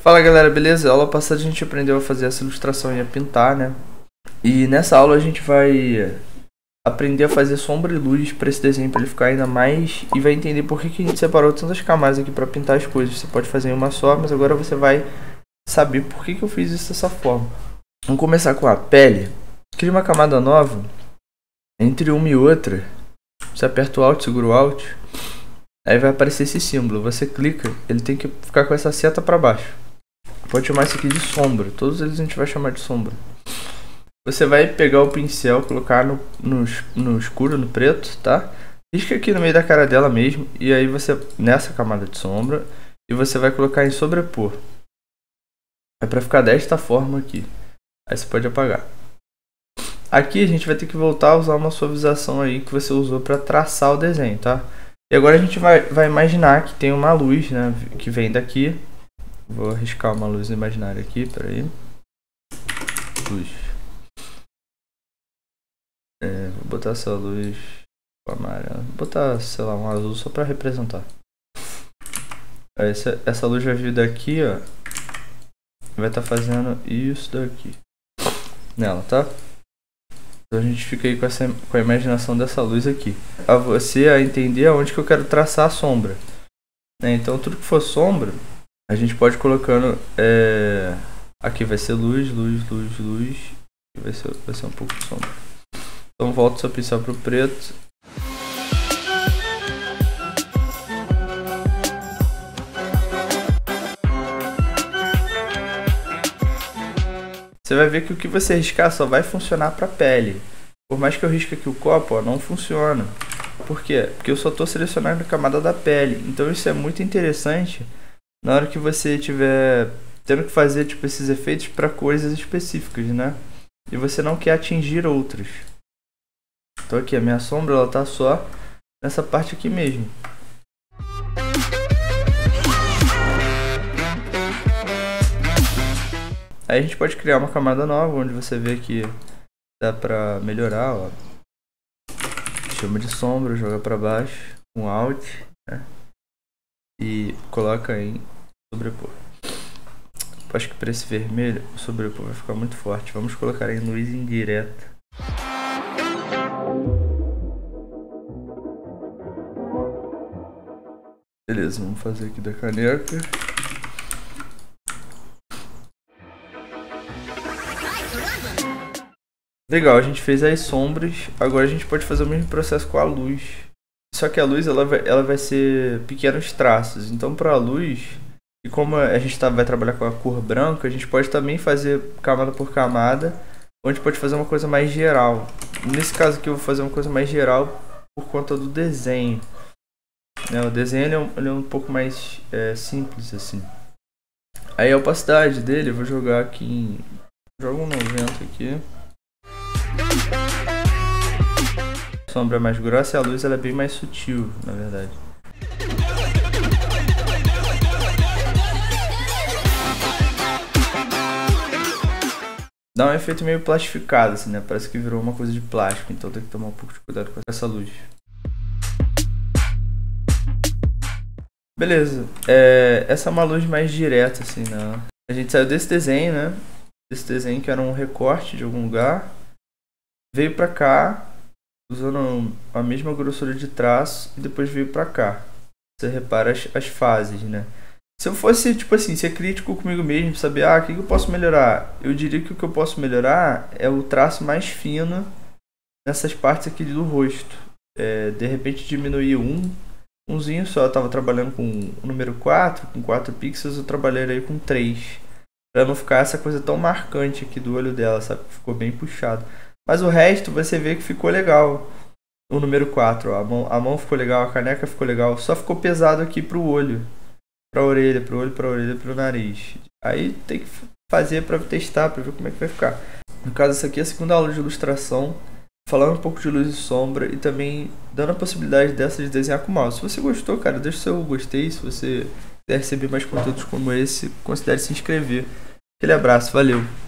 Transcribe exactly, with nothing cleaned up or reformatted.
Fala galera, beleza? A aula passada a gente aprendeu a fazer essa ilustração e a pintar, né? E nessa aula a gente vai aprender a fazer sombra e luz para esse desenho, para ele ficar ainda mais, e vai entender por que, que a gente separou tantas camadas aqui para pintar as coisas. Você pode fazer em uma só, mas agora você vai saber por que, que eu fiz isso dessa forma. Vamos começar com a pele. Cria uma camada nova. Entre uma e outra, você aperta o Alt, segura o Alt, aí vai aparecer esse símbolo. Você clica, ele tem que ficar com essa seta para baixo. Pode chamar isso aqui de sombra. Todos eles a gente vai chamar de sombra. Você vai pegar o pincel, colocar no, no, no escuro, no preto, tá? Risca aqui no meio da cara dela mesmo. E aí você, nessa camada de sombra, e você vai colocar em sobrepor. É pra ficar desta forma aqui. Aí você pode apagar. Aqui a gente vai ter que voltar a usar uma suavização aí que você usou para traçar o desenho, tá? E agora a gente vai, vai imaginar que tem uma luz, né, que vem daqui. Vou arriscar uma luz imaginária aqui, peraí. Luz. É, vou botar essa luz amarela. Vou botar, sei lá, um azul só para representar. Essa, essa luz vai vir daqui, ó. Vai estar tá fazendo isso daqui nela, tá? Então a gente fica aí com, essa, com a imaginação dessa luz aqui. A você a entender aonde que eu quero traçar a sombra. Né? Então tudo que for sombra, a gente pode ir colocando. É... Aqui vai ser luz, luz, luz, luz. E vai ser, vai ser um pouco de sombra. Então volta o seu pincel para o preto. Você vai ver que o que você riscar só vai funcionar para a pele. Por mais que eu risque aqui o copo, ó, não funciona. Por quê? Porque eu só estou selecionando a camada da pele. Então isso é muito interessante na hora que você estiver tendo que fazer tipo, esses efeitos para coisas específicas, né? E você não quer atingir outras. Então aqui a minha sombra ela tá só nessa parte aqui mesmo. Aí a gente pode criar uma camada nova, onde você vê que dá pra melhorar, ó. Chama de sombra, joga pra baixo, com Alt, né? E coloca em sobrepor. Acho que para esse vermelho, o sobrepor vai ficar muito forte. Vamos colocar em luz indireta. Beleza, vamos fazer aqui da caneca. Legal, a gente fez as sombras. Agora a gente pode fazer o mesmo processo com a luz. Só que a luz ela vai, ela vai ser pequenos traços. Então para a luz, e como a gente tá, vai trabalhar com a cor branca, a gente pode também fazer camada por camada. Ou a gente pode fazer uma coisa mais geral. Nesse caso aqui eu vou fazer uma coisa mais geral por conta do desenho. Né, o desenho ele é, um, ele é um pouco mais é, simples assim. Aí a opacidade dele eu vou jogar aqui em... Jogo um noventa aqui. A sombra é mais grossa e a luz ela é bem mais sutil, na verdade. Dá um efeito meio plastificado, assim, né? Parece que virou uma coisa de plástico, então tem que tomar um pouco de cuidado com essa luz. Beleza, é, essa é uma luz mais direta, assim, né? A gente saiu desse desenho, né? Desse desenho que era um recorte de algum lugar. Veio pra cá, usando a mesma grossura de traço, e depois veio pra cá. Você repara as, as fases, né? Se eu fosse, tipo assim, ser crítico comigo mesmo, saber, ah, o que, que eu posso melhorar? Eu diria que o que eu posso melhorar é o traço mais fino nessas partes aqui do rosto. É, de repente diminuir um, umzinho só. Eu tava trabalhando com o número quatro, com quatro pixels, eu trabalhei aí com três. Pra não ficar essa coisa tão marcante aqui do olho dela, sabe? Ficou bem puxado. Mas o resto você vê que ficou legal. O número quatro, ó, a mão, a mão ficou legal, a caneca ficou legal. Só ficou pesado aqui pro olho. Pra orelha, pro olho, pra orelha, pro nariz. Aí tem que fazer pra testar, pra ver como é que vai ficar. No caso, essa aqui é a segunda aula de ilustração. Falando um pouco de luz e sombra e também dando a possibilidade dessa de desenhar com mouse. Se você gostou, cara, deixa o seu gostei. Se você quiser receber mais conteúdos como esse, considere se inscrever. Aquele abraço, valeu!